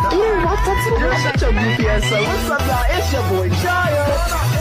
You're such a goofy ass son. What's up, y'all? It's your boy, Child.